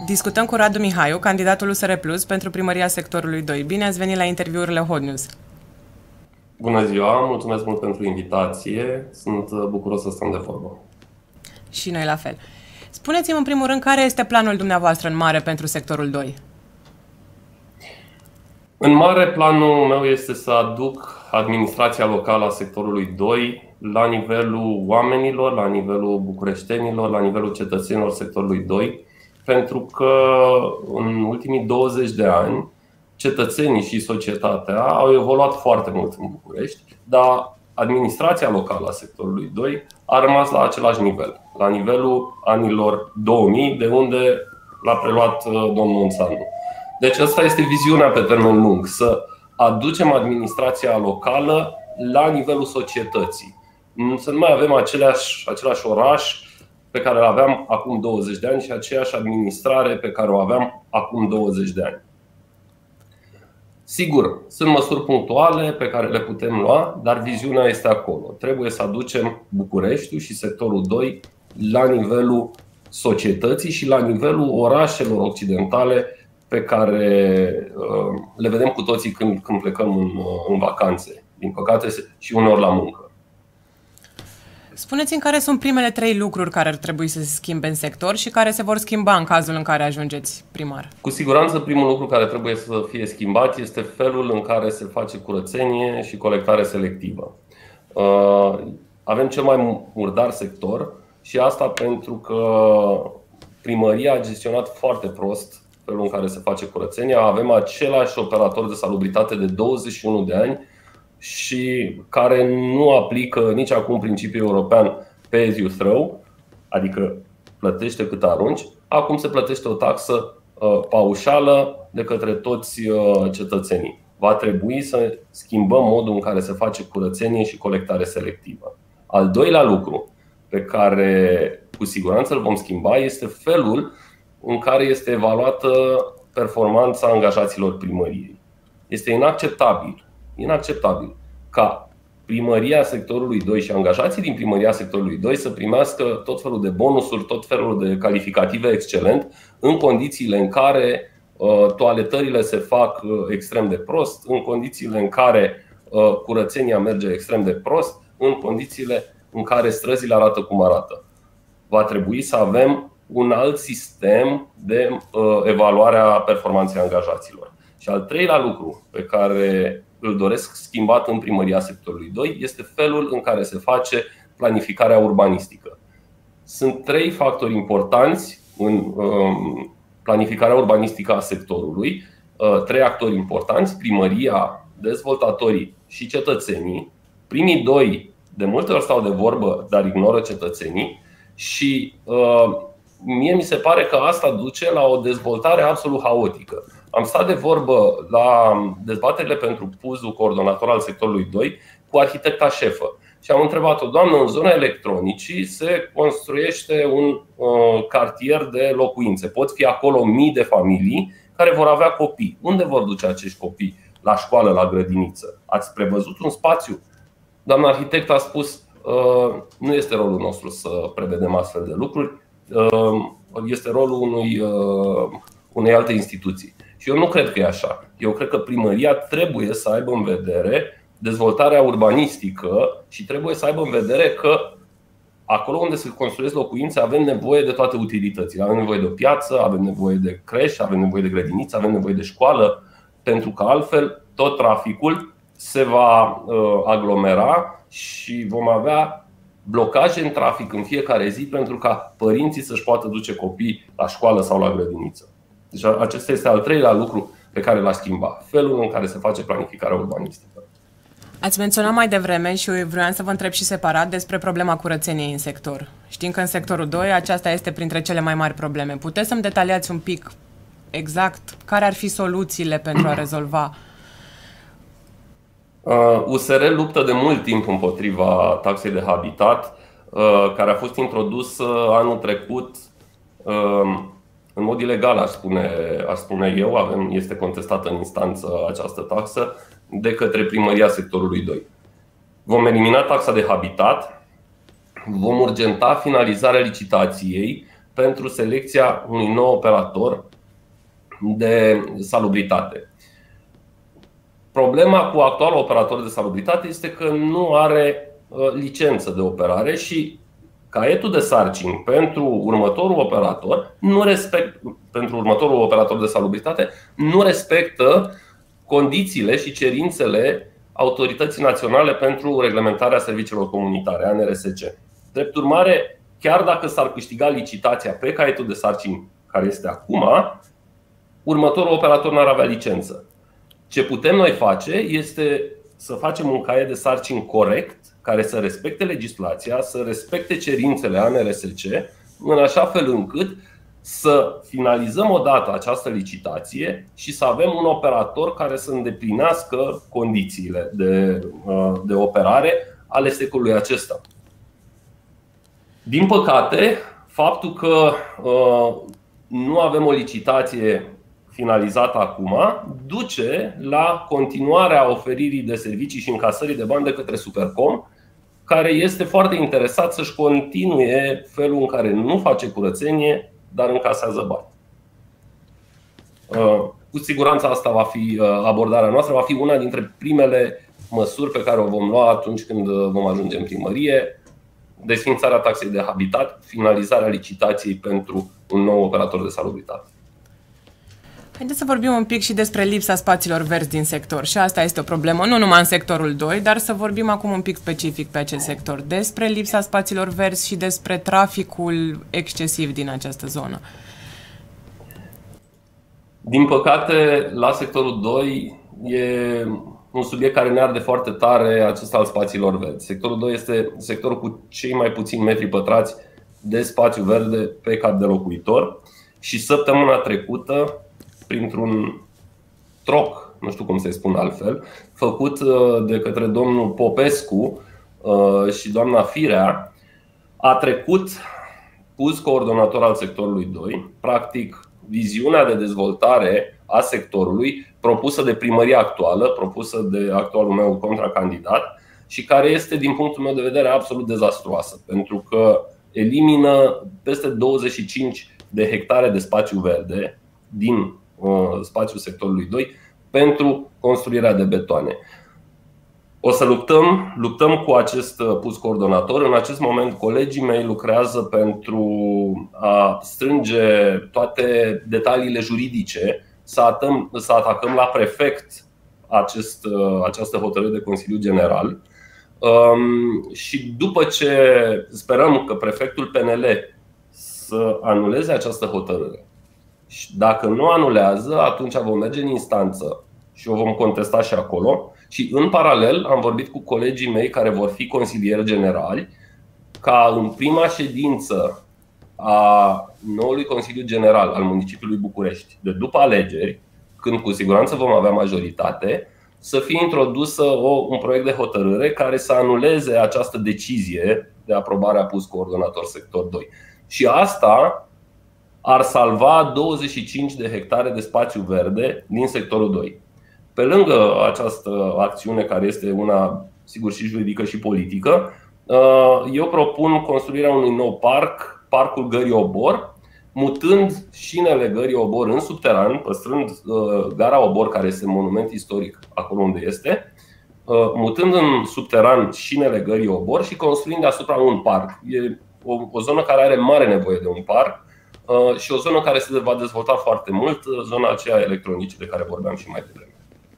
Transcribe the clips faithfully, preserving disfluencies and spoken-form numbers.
Discutăm cu Radu Mihaiu, candidatul U S R Plus pentru primăria sectorului doi. Bine ați venit la interviurile Hot News. Bună ziua, mulțumesc mult pentru invitație. Sunt bucuros să stăm de vorbă. Și noi la fel. Spuneți-mi în primul rând care este planul dumneavoastră în mare pentru sectorul doi? În mare, planul meu este să aduc administrația locală a sectorului doi la nivelul oamenilor, la nivelul bucureștenilor, la nivelul cetățenilor sectorului doi, pentru că în ultimii douăzeci de ani cetățenii și societatea au evoluat foarte mult în București, dar administrația locală a sectorului doi a rămas la același nivel, la nivelul anilor două mii, de unde l-a preluat domnul Munțanu. Deci asta este viziunea pe termen lung, să aducem administrația locală la nivelul societății. Să nu mai avem aceleași, același oraș pe care îl aveam acum douăzeci de ani și aceeași administrare pe care o aveam acum douăzeci de ani. Sigur, sunt măsuri punctuale pe care le putem lua, dar viziunea este acolo. Trebuie să aducem Bucureștiul și sectorul doi la nivelul societății și la nivelul orașelor occidentale pe care le vedem cu toții când, când plecăm în, în vacanțe, din păcate, și uneori la muncă. Spuneți-mi care sunt primele trei lucruri care ar trebui să se schimbe în sector și care se vor schimba în cazul în care ajungeți primar. Cu siguranță primul lucru care trebuie să fie schimbat este felul în care se face curățenie și colectare selectivă. Avem cel mai murdar sector și asta pentru că primăria a gestionat foarte prost felul în care se face curățenia. Avem același operator de salubritate de douăzeci și unu de ani și care nu aplică nici acum principiul european pay as you throw, adică plătește cât arunci. Acum se plătește o taxă uh, paușală de către toți uh, cetățenii. Va trebui să schimbăm modul în care se face curățenie și colectare selectivă. Al doilea lucru pe care cu siguranță îl vom schimba este felul în care este evaluată performanța angajaților primăriei. Este inacceptabil Inacceptabil ca primăria sectorului doi și angajații din primăria sectorului doi să primească tot felul de bonusuri, tot felul de calificative excelent, în condițiile în care uh, toaletările se fac uh, extrem de prost, în condițiile în care uh, curățenia merge extrem de prost, în condițiile în care străzile arată cum arată. Va trebui să avem un alt sistem de uh, evaluare a performanței angajaților. Și al treilea lucru pe care îl doresc schimbat în primăria sectorului doi este felul în care se face planificarea urbanistică. Sunt trei factori importanți în planificarea urbanistică a sectorului, trei actori importanți: primăria, dezvoltatorii și cetățenii. Primii doi de multe ori stau de vorbă, dar ignoră cetățenii și mie mi se pare că asta duce la o dezvoltare absolut haotică. Am stat de vorbă la dezbaterile pentru P U Z-ul, coordonator al sectorului doi, cu arhitecta șefă și am întrebat-o: doamnă, în zona electronicii se construiește un uh, cartier de locuințe. Pot fi acolo mii de familii care vor avea copii. Unde vor duce acești copii? La școală, la grădiniță? Ați prevăzut un spațiu? Doamna arhitect a spus: uh, nu este rolul nostru să prevedem astfel de lucruri, uh, este rolul unui, uh, unei alte instituții. Și eu nu cred că e așa. Eu cred că primăria trebuie să aibă în vedere dezvoltarea urbanistică și trebuie să aibă în vedere că acolo unde se construiesc locuințe avem nevoie de toate utilitățile. Avem nevoie de o piață, avem nevoie de creșă, avem nevoie de grădiniță, avem nevoie de școală, pentru că altfel tot traficul se va aglomera și vom avea blocaje în trafic în fiecare zi pentru ca părinții să-și poată duce copii la școală sau la grădiniță. Deci acesta este al treilea lucru pe care l-aș schimba, felul în care se face planificarea urbanistică. Ați menționat mai devreme și eu vreau să vă întreb și separat despre problema curățeniei în sector. Știm că în sectorul doi aceasta este printre cele mai mari probleme. Puteți să-mi detaliați un pic exact care ar fi soluțiile pentru a rezolva? U S R luptă de mult timp împotriva taxei de habitat, care a fost introdusă anul trecut în mod ilegal, aș spune, aș spune eu. Avem, este contestată în instanță această taxă de către primăria sectorului doi. Vom elimina taxa de habitat, vom urgenta finalizarea licitației pentru selecția unui nou operator de salubritate. Problema cu actualul operator de salubritate este că nu are licență de operare și caietul de sarcini pentru următorul operator nu respect, pentru următorul operator de salubritate nu respectă condițiile și cerințele Autorității Naționale pentru Reglementarea Serviciilor Comunitare, A N R S C. Drept urmare, chiar dacă s-ar câștiga licitația pe caietul de sarcini care este acum, următorul operator n-ar avea licență. Ce putem noi face este să facem un caiet de sarcini corect, care să respecte legislația, să respecte cerințele A N R S C, în așa fel încât să finalizăm odată această licitație și să avem un operator care să îndeplinească condițiile de, de operare ale sectorului acesta. Din păcate, faptul că nu avem o licitație finalizată acum duce la continuarea oferirii de servicii și încasării de bani de către Supercom, care este foarte interesat să-și continue felul în care nu face curățenie, dar încasează bani. Cu siguranță asta va fi abordarea noastră, va fi una dintre primele măsuri pe care o vom lua atunci când vom ajunge în primărie: desființarea taxei de habitat, finalizarea licitației pentru un nou operator de salubritate. Haideți să vorbim un pic și despre lipsa spațiilor verzi din sector. Și asta este o problemă, nu numai în sectorul doi, dar să vorbim acum un pic specific pe acest sector, despre lipsa spațiilor verzi și despre traficul excesiv din această zonă. Din păcate, la sectorul doi e un subiect care ne arde foarte tare, acesta al spațiilor verzi. Sectorul doi este sectorul cu cei mai puțini metri pătrați de spațiu verde pe cap de locuitor și săptămâna trecută, printr-un troc, nu știu cum să-i spun altfel, făcut de către domnul Popescu și doamna Firea, a trecut pus coordonator al sectorului doi, practic viziunea de dezvoltare a sectorului propusă de primăria actuală, propusă de actualul meu contracandidat și care este, din punctul meu de vedere, absolut dezastruoasă, pentru că elimină peste douăzeci și cinci de hectare de spațiu verde din spațiul sectorului doi pentru construirea de betoane. O să luptăm, luptăm cu acest pus coordonator. În acest moment colegii mei lucrează pentru a strânge toate detaliile juridice, să, atăm, să atacăm la prefect acest, această hotărâre de Consiliu General. Și după ce sperăm că prefectul P N L să anuleze această hotărâre, și dacă nu anulează, atunci vom merge în instanță și o vom contesta și acolo. Și în paralel am vorbit cu colegii mei care vor fi consilieri generali, ca în prima ședință a noului Consiliu General al municipiului București, de după alegeri, când cu siguranță vom avea majoritate, să fie introdusă o, un proiect de hotărâre care să anuleze această decizie de aprobare a pus coordonator sector doi. Și asta ar salva douăzeci și cinci de hectare de spațiu verde din sectorul doi. Pe lângă această acțiune, care este una, sigur, și juridică și politică, eu propun construirea unui nou parc, Parcul Gării Obor, mutând șinele Gării Obor în subteran, păstrând gara Obor, care este monument istoric acolo unde este, mutând în subteran șinele Gării Obor și construind deasupra un parc. E o, o zonă care are mare nevoie de un parc și o zonă care se va dezvolta foarte mult, zona aceea electronice de care vorbeam și mai devreme.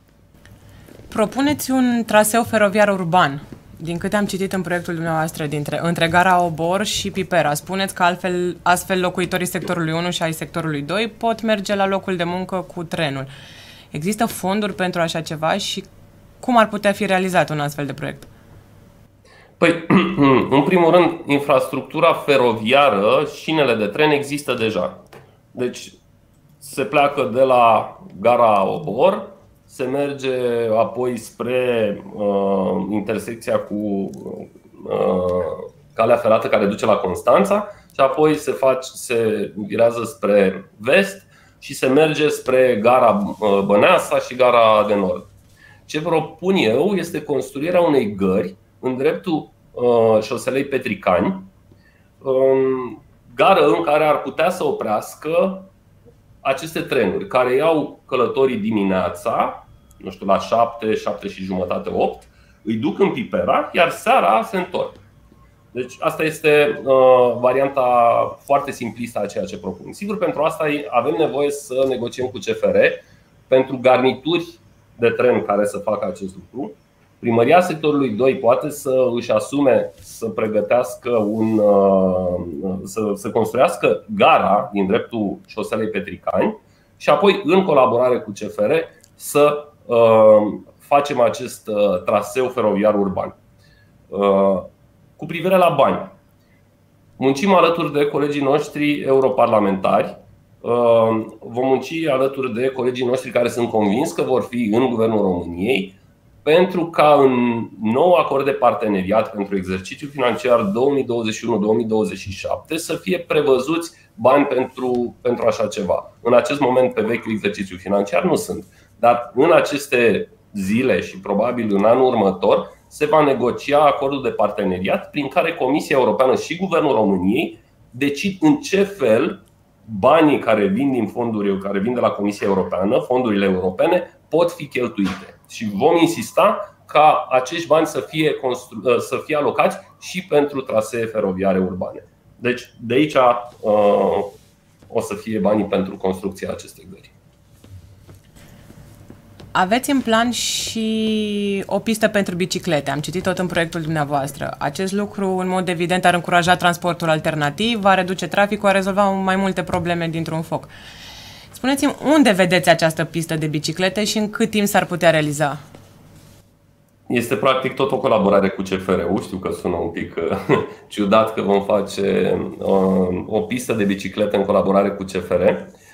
Propuneți un traseu feroviar urban. Din câte am citit în proiectul dumneavoastră, dintre, între gara Obor și Pipera, spuneți că altfel, astfel locuitorii sectorului unu și ai sectorului doi pot merge la locul de muncă cu trenul. Există fonduri pentru așa ceva și cum ar putea fi realizat un astfel de proiect? Păi, în primul rând, infrastructura feroviară, șinele de tren există deja. Deci se pleacă de la gara Obor, se merge apoi spre uh, intersecția cu uh, calea ferată care duce la Constanța și apoi se, face, se virează spre vest și se merge spre gara uh, Băneasa și gara de nord. Ce propun eu este construirea unei gări în dreptul uh, șoselei Petricani, um, gară în care ar putea să oprească aceste trenuri care iau călătorii dimineața, nu știu, la șapte, șapte și jumătate, opt, îi duc în Pipera, iar seara se întorc. Deci asta este uh, varianta foarte simplistă a ceea ce propun. Sigur, pentru asta avem nevoie să negociem cu C F R pentru garnituri de tren care să facă acest lucru. Primăria sectorului doi poate să își asume să pregătească un, uh, să, să construiască gara din dreptul șoselei Petricani și apoi, în colaborare cu C F R, să uh, facem acest uh, traseu feroviar urban. Uh, Cu privire la bani, muncim alături de colegii noștri europarlamentari, vom munci alături de colegii noștri care sunt convins că vor fi în Guvernul României, pentru ca în nou acord de parteneriat pentru exercițiul financiar două mii douăzeci și unu două mii douăzeci și șapte să fie prevăzuți bani pentru, pentru așa ceva. În acest moment, pe vechiul exercițiu financiar nu sunt, dar în aceste zile și probabil în anul următor se va negocia acordul de parteneriat prin care Comisia Europeană și Guvernul României decid în ce fel banii care vin din fonduri, care vin de la Comisia Europeană, fondurile europene, pot fi cheltuite. Și vom insista ca acești bani să fie, constru- să fie alocați și pentru trasee feroviare urbane. Deci de aici uh, o să fie banii pentru construcția acestei gări. Aveți în plan și o pistă pentru biciclete. Am citit tot în proiectul dumneavoastră. Acest lucru, în mod evident, ar încuraja transportul alternativ, va reduce traficul, va rezolva mai multe probleme dintr-un foc. Spuneți-mi, unde vedeți această pistă de biciclete și în cât timp s-ar putea realiza? Este practic tot o colaborare cu C F R-ul. Știu că sună un pic ciudat că vom face o pistă de biciclete în colaborare cu C F R.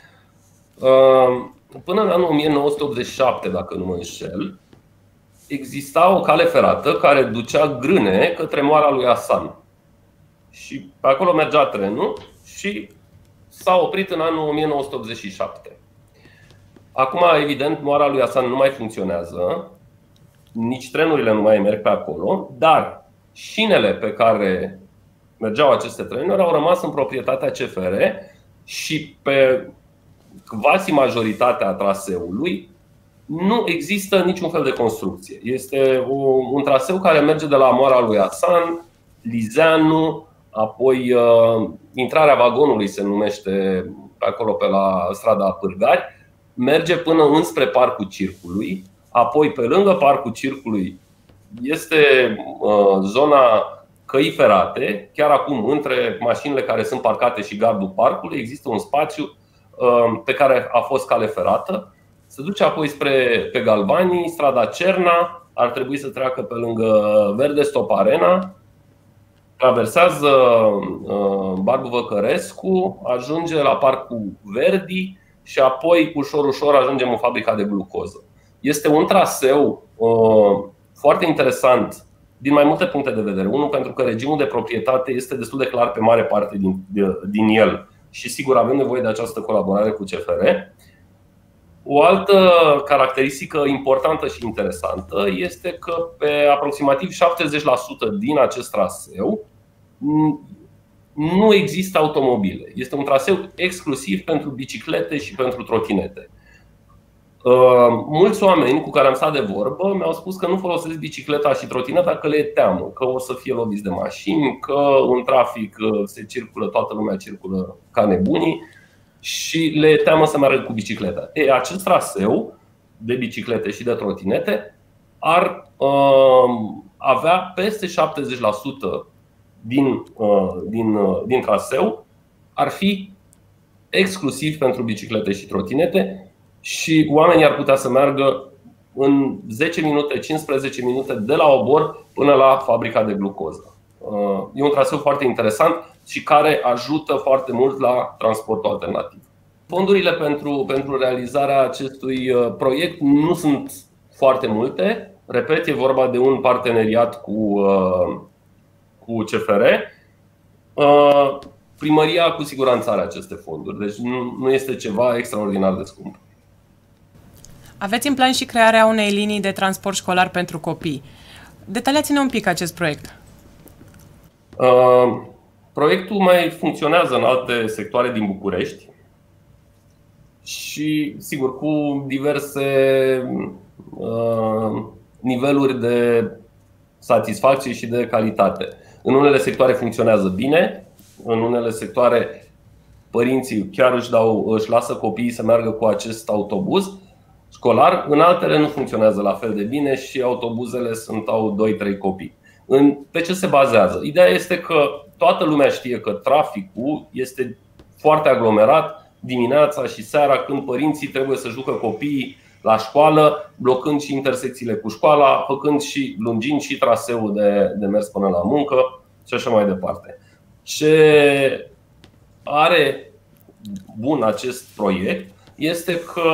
Până în anul o mie nouă sute optzeci și șapte, dacă nu mă înșel, exista o cale ferată care ducea grâne către Moara lui Hasan. Și pe acolo mergea trenul și s-a oprit în anul o mie nouă sute optzeci și șapte. Acum, evident, Moara lui Hasan nu mai funcționează, nici trenurile nu mai merg pe acolo, dar șinele pe care mergeau aceste trenuri au rămas în proprietatea C F R și pe quasi majoritatea traseului nu există niciun fel de construcție. Este un traseu care merge de la Moara lui Hasan, Lizeanu, apoi uh, intrarea vagonului se numește pe acolo pe la strada Pârgari, merge până înspre Parcul Circului, apoi pe lângă Parcul Circului este uh, zona căii ferate. Chiar acum, între mașinile care sunt parcate și gardul parcului, există un spațiu pe care a fost cale ferată. Se duce apoi spre pe Galbanii, strada Cerna, ar trebui să treacă pe lângă Verde Stop Arena, traversează Barbu Văcărescu, ajunge la Parcul Verdi și apoi ușor ușor ajungem în fabrica de glucoză. Este un traseu uh, foarte interesant din mai multe puncte de vedere. Unul, pentru că regimul de proprietate este destul de clar pe mare parte din, din el. Și sigur avem nevoie de această colaborare cu C F R. O altă caracteristică importantă și interesantă este că pe aproximativ șaptezeci la sută din acest traseu nu există automobile. Este un traseu exclusiv pentru biciclete și pentru trotinete. Mulți oameni cu care am stat de vorbă mi-au spus că nu folosesc bicicleta și trotineta că le e teamă, că o să fie loviți de mașini, că în trafic se circulă, toată lumea circulă ca nebunii și le e teamă să meargă cu bicicleta. E, acest traseu de biciclete și de trotinete ar uh, avea peste șaptezeci la sută din, uh, din, uh, din traseu ar fi exclusiv pentru biciclete și trotinete. Și oamenii ar putea să meargă în zece minute, cincisprezece minute de la Obor până la fabrica de glucoză. E un traseu foarte interesant și care ajută foarte mult la transportul alternativ. Fondurile pentru, pentru realizarea acestui proiect nu sunt foarte multe. Repet, e vorba de un parteneriat cu, cu C F R. Primăria cu siguranță are aceste fonduri, deci nu, nu este ceva extraordinar de scump. Aveți în plan și crearea unei linii de transport școlar pentru copii. Detaliați-ne un pic acest proiect. Uh, Proiectul mai funcționează în alte sectoare din București și, sigur, cu diverse uh, niveluri de satisfacție și de calitate. În unele sectoare funcționează bine, în unele sectoare părinții chiar își, dau, își lasă copiii să meargă cu acest autobuz școlar, în altele nu funcționează la fel de bine și autobuzele sunt, au doi trei copii. În, pe ce se bazează? Ideea este că toată lumea știe că traficul este foarte aglomerat dimineața și seara, când părinții trebuie să ducă copiii la școală, blocând și intersecțiile cu școala, făcând și lungind și traseul de, de mers până la muncă și așa mai departe. Ce are bun acest proiect este că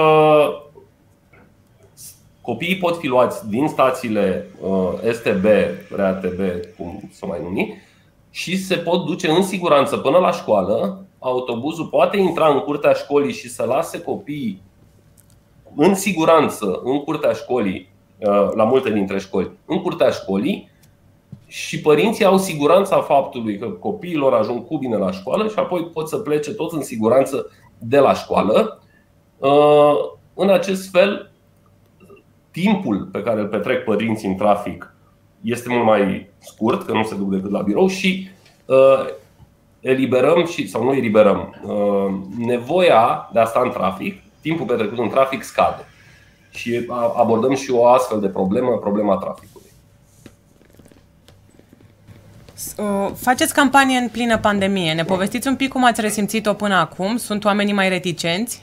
copiii pot fi luați din stațiile S T B, R A T B, cum se mai numi, și se pot duce în siguranță până la școală. Autobuzul poate intra în curtea școlii și să lase copiii în siguranță în curtea școlii, la multe dintre școli, în curtea școlii, și părinții au siguranța faptului că copiilor ajung cu bine la școală și apoi pot să plece toți în siguranță de la școală. În acest fel, timpul pe care îl petrec părinții în trafic este mult mai scurt, că nu se duc decât la birou, și eliberăm, și, sau nu eliberăm, nevoia de a sta în trafic, timpul petrecut în trafic scade. Și abordăm și o astfel de problemă, problema traficului. Faceți campanie în plină pandemie. Ne povestiți un pic cum ați resimțit-o până acum? Sunt oamenii mai reticenți?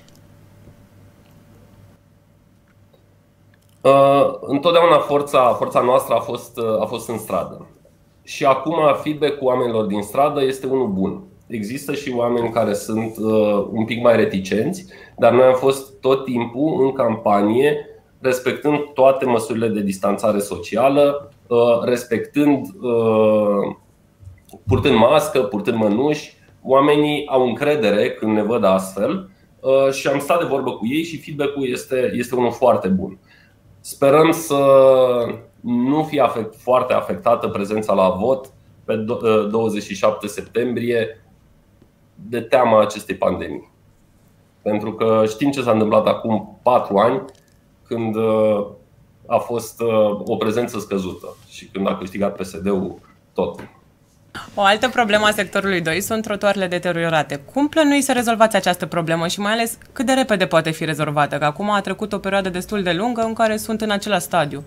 Întotdeauna forța, forța noastră a fost, a fost în stradă. Și acum feedback-ul oamenilor din stradă este unul bun. Există și oameni care sunt uh, un pic mai reticenți, dar noi am fost tot timpul în campanie, respectând toate măsurile de distanțare socială, uh, respectând, uh, purtând mască, purtând mănuși. Oamenii au încredere când ne văd astfel uh, și am stat de vorbă cu ei și feedback-ul este, este unul foarte bun. Sperăm să nu fie afect, foarte afectată prezența la vot pe douăzeci și șapte septembrie de teama acestei pandemii. Pentru că știm ce s-a întâmplat acum patru ani, când a fost o prezență scăzută și când a câștigat P S D-ul tot. O altă problemă a sectorului doi sunt trotuarele deteriorate. Cum plănuiți să rezolvați această problemă și mai ales cât de repede poate fi rezolvată? Că acum a trecut o perioadă destul de lungă în care sunt în același stadiu.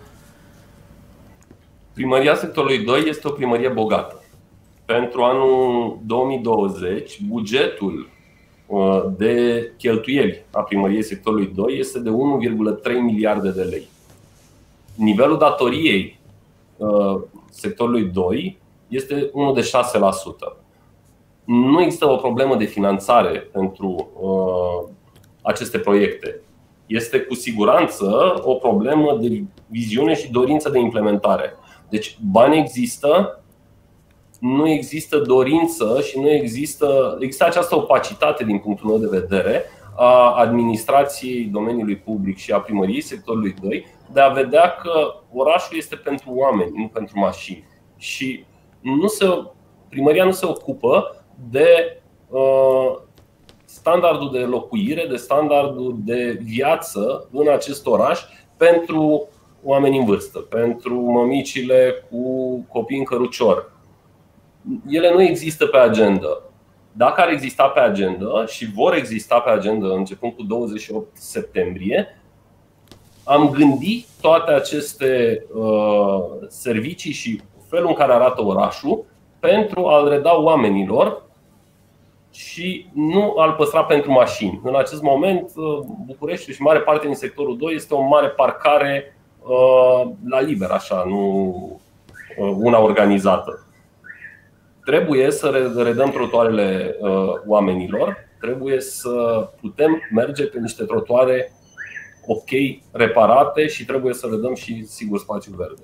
Primăria sectorului doi este o primărie bogată. Pentru anul două mii douăzeci, bugetul de cheltuieli a primăriei sectorului doi este de unu virgulă trei miliarde de lei. Nivelul datoriei sectorului doi este unul de șase la sută. Nu există o problemă de finanțare pentru uh, aceste proiecte. Este cu siguranță o problemă de viziune și dorință de implementare. Deci bani există, nu există dorință și nu există, există această opacitate din punctul meu de vedere a administrației domeniului public și a primăriei sectorului doi de a vedea că orașul este pentru oameni, nu pentru mașini. Și nu se, primăria nu se ocupă de uh, standardul de locuire, de standardul de viață în acest oraș pentru oameni în vârstă, pentru mămicile cu copii în cărucior. Ele nu există pe agenda. Dacă ar exista pe agenda și vor exista pe agenda începând cu douăzeci și opt septembrie, am gândit toate aceste uh, servicii și felul în care arată orașul pentru a-l reda oamenilor și nu a-l păstra pentru mașini. În acest moment, Bucureștiul și mare parte din sectorul doi este o mare parcare uh, la liber, așa, nu uh, una organizată. Trebuie să redăm trotuarele uh, oamenilor, trebuie să putem merge pe niște trotuare ok, reparate și trebuie să redăm și, sigur, spațiu verde.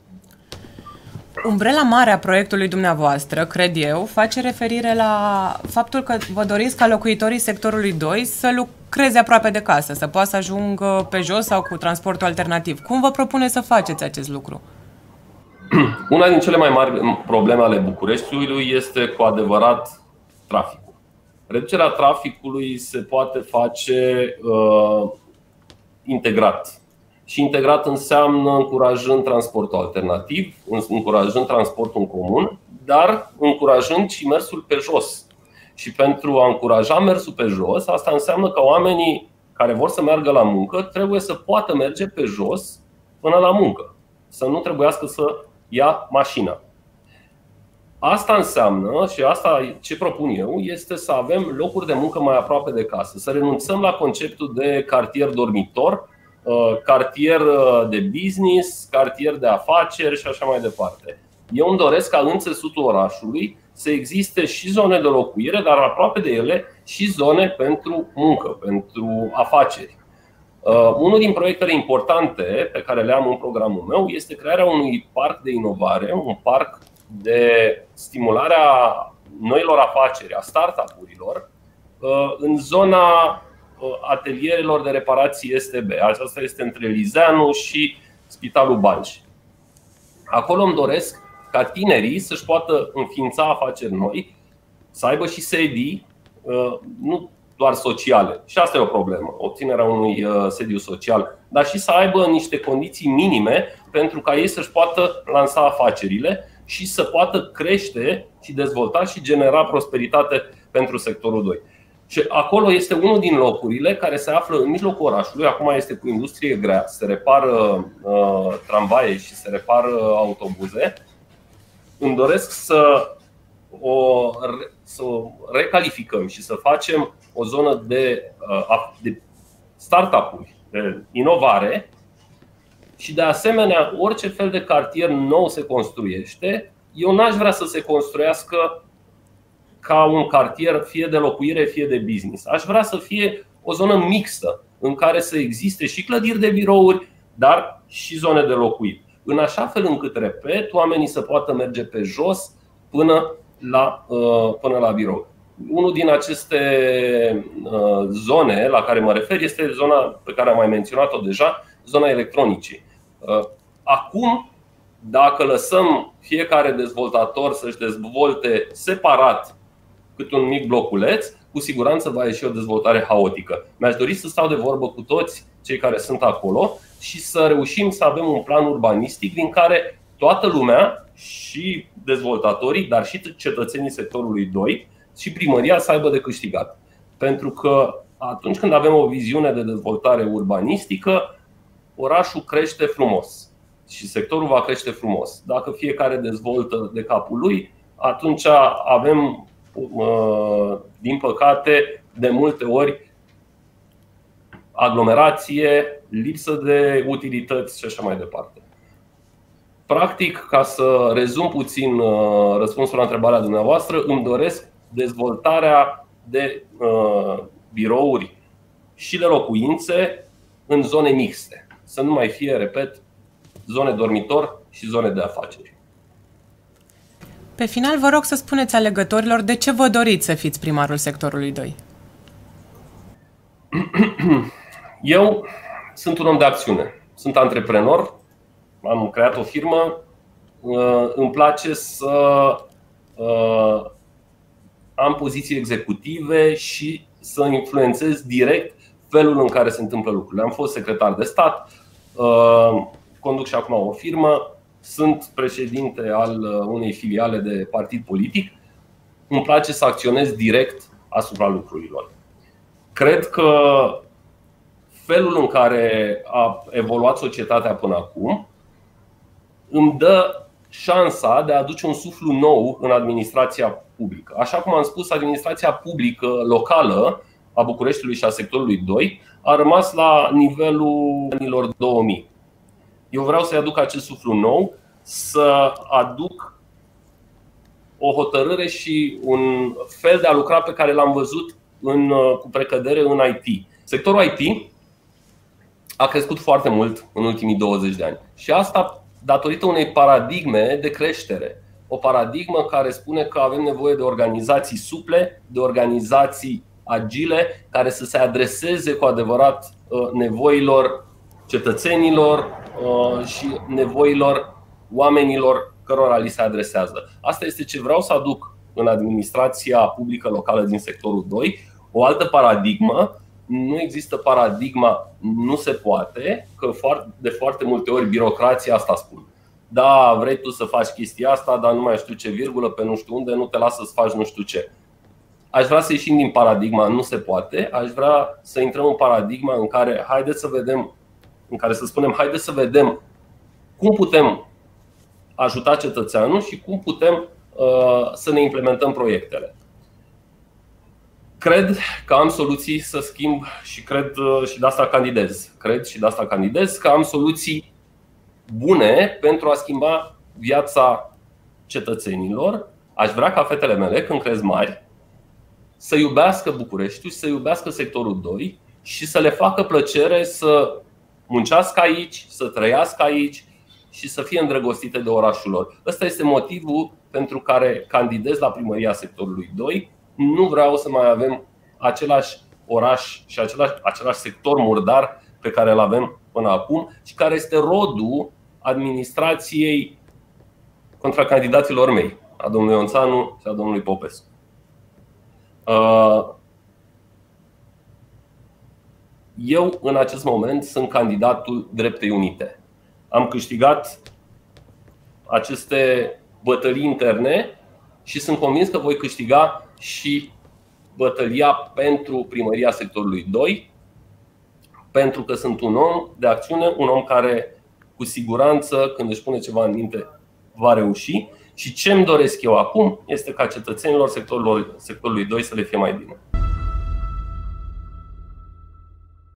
Umbrela mare a proiectului dumneavoastră, cred eu, face referire la faptul că vă doriți ca locuitorii sectorului doi să lucreze aproape de casă, să poată să ajungă pe jos sau cu transportul alternativ. Cum vă propune să faceți acest lucru? Una din cele mai mari probleme ale Bucureștiului este cu adevărat traficul. Reducerea traficului se poate face uh, integrat. Și integrat înseamnă încurajând transportul alternativ, încurajând transportul în comun, dar încurajând și mersul pe jos. Și pentru a încuraja mersul pe jos, asta înseamnă că oamenii care vor să meargă la muncă trebuie să poată merge pe jos până la muncă, să nu trebuiască să ia mașina. Asta înseamnă, și asta ce propun eu, este să avem locuri de muncă mai aproape de casă, să renunțăm la conceptul de cartier dormitor, cartier de business, cartier de afaceri și așa mai departe. Eu îmi doresc ca în țesutul orașului să existe și zone de locuire, dar aproape de ele și zone pentru muncă, pentru afaceri. Uh, unul din proiectele importante pe care le am în programul meu este crearea unui parc de inovare, un parc de stimulare a noilor afaceri, a startup-urilor, uh, în zona uh, atelierelor de reparații S T B. Aceasta este între Lizeanu și Spitalul Banci. Acolo îmi doresc ca tinerii să-și poată înființa afaceri noi, să aibă și sedii, uh, nu doar sociale. Și asta e o problemă, obținerea unui sediu social, dar și să aibă niște condiții minime pentru ca ei să-și poată lansa afacerile și să poată crește și dezvolta și genera prosperitate pentru sectorul doi. Și acolo este unul din locurile care se află în mijlocul orașului. Acum este cu industrie grea, se repară uh, tramvaie și se repară autobuze. Îmi doresc să o, să o recalificăm și să facem o zonă de, de startup-uri, de inovare. Și de asemenea, orice fel de cartier nou se construiește, eu n-aș vrea să se construiască ca un cartier fie de locuire, fie de business. Aș vrea să fie o zonă mixtă în care să existe și clădiri de birouri, dar și zone de locuit, în așa fel încât, repet, oamenii să poată merge pe jos până la, până la birou. Unul din aceste zone la care mă refer este zona pe care am mai menționat-o deja, zona electronicii. Acum, dacă lăsăm fiecare dezvoltator să-și dezvolte separat cât un mic bloculeț, cu siguranță va ieși o dezvoltare haotică. Mi-aș dori să stau de vorbă cu toți cei care sunt acolo și să reușim să avem un plan urbanistic din care toată lumea, și dezvoltatorii, dar și cetățenii sectorului doi și primăria să aibă de câștigat. Pentru că atunci când avem o viziune de dezvoltare urbanistică, orașul crește frumos și sectorul va crește frumos. Dacă fiecare dezvoltă de capul lui, atunci avem, din păcate, de multe ori aglomerație, lipsă de utilități și așa mai departe. Practic, ca să rezum puțin răspunsul la întrebarea dumneavoastră, îmi doresc dezvoltarea de birouri și de locuințe în zone mixte. Să nu mai fie, repet, zone dormitor și zone de afaceri. Pe final, vă rog să spuneți alegătorilor de ce vă doriți să fiți primarul sectorului doi. Eu sunt un om de acțiune. Sunt antreprenor, am creat o firmă, îmi place să am poziții executive și să influențez direct felul în care se întâmplă lucrurile. Am fost secretar de stat, conduc și acum o firmă, sunt președinte al unei filiale de partid politic. Îmi place să acționez direct asupra lucrurilor. Cred că felul în care a evoluat societatea până acum îmi dă șansa de a aduce un suflu nou în administrația publică. Așa cum am spus, administrația publică locală a Bucureștiului și a sectorului doi a rămas la nivelul anilor două mii. Eu vreau să-i aduc acest suflu nou, să aduc o hotărâre și un fel de a lucra pe care l-am văzut în, cu precădere în I T. Sectorul I T a crescut foarte mult în ultimii douăzeci de ani și asta datorită unei paradigme de creștere. O paradigmă care spune că avem nevoie de organizații suple, de organizații agile, care să se adreseze cu adevărat nevoilor cetățenilor și nevoilor oamenilor cărora li se adresează. Asta este ce vreau să aduc în administrația publică locală din sectorul doi. O altă paradigmă, nu există paradigma nu se poate, că de foarte multe ori birocrația asta spune. Da, vrei tu să faci chestia asta, dar nu mai știu ce virgulă pe nu știu unde, nu te lasă să faci nu știu ce. Aș vrea să ieșim din paradigma nu se poate, aș vrea să intrăm în paradigma în care haideți să vedem, în care să spunem haideți să vedem cum putem ajuta cetățeanul și cum putem uh, să ne implementăm proiectele. Cred că am soluții să schimb și cred uh, și de asta candidez. Cred și de asta candidez că am soluții bune pentru a schimba viața cetățenilor. Aș vrea ca fetele mele, când cresc mari, să iubească Bucureștiul, să iubească sectorul doi și să le facă plăcere să muncească aici, să trăiască aici și să fie îndrăgostite de orașul lor. Ăsta este motivul pentru care candidez la primăria sectorului doi. Nu vreau să mai avem același oraș și același, același sector murdar pe care îl avem până acum și care este rodul administrației contra candidaților mei, a domnului Ionțanu și a domnului Popescu. Eu în acest moment sunt candidatul Dreptei Unite. Am câștigat aceste bătălii interne și sunt convins că voi câștiga și bătălia pentru primăria sectorului doi, pentru că sunt un om de acțiune, un om care cu siguranță când își pune ceva în minte va reuși. Și ce îmi doresc eu acum este ca cetățenilor sectorului, sectorului doi să le fie mai bine.